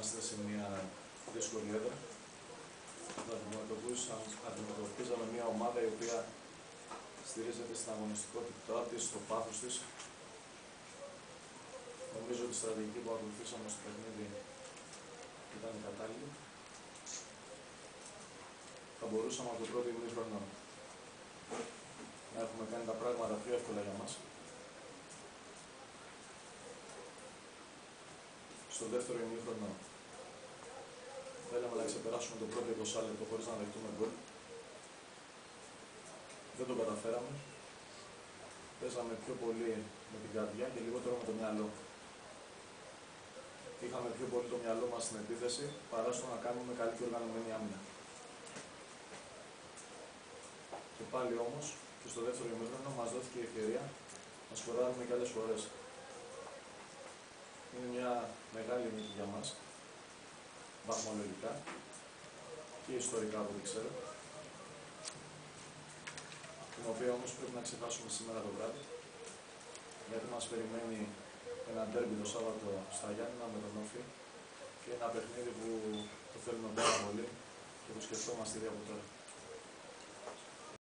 είμαστε σε μια δύσκολη έδρα. Αντιμετωπίζαμε μια ομάδα η οποία στηρίζεται στην αγωνιστικότητά της, στο πάθος της. Νομίζω ότι η στρατηγική που ακολουθήσαμε στο παιχνίδι ήταν η κατάλληλη. Θα μπορούσαμε από το πρώτο ημίχρονο να έχουμε κάνει τα πράγματα πιο εύκολα για μας. Στο δεύτερο ημίχρονο θέλαμε να ξεπεράσουμε το πρώτο 20 λεπτό χωρίς να δεχτούμε γκολ. Δεν το καταφέραμε. Παίζαμε πιο πολύ με την καρδιά και λιγότερο με το μυαλό. Είχαμε πιο πολύ το μυαλό μας στην επίθεση παρά στο να κάνουμε καλή και οργανωμένη άμυνα. Και πάλι όμως, και στο δεύτερο ημίχρονο μας δόθηκε η ευκαιρία να σκοράρουμε και άλλες φορές. Είναι μια μεγάλη νίκη για μας, βαθμολογικά και ιστορικά από ό,τι ξέρω, την οποία όμως πρέπει να ξεχάσουμε σήμερα το βράδυ, γιατί μας περιμένει ένα ντέρμπι το Σάββατο στα Γιάννηνα με τον Όφη και ένα παιχνίδι που το θέλουμε πάρα πολύ και το σκεφτόμαστε ήδη από τώρα.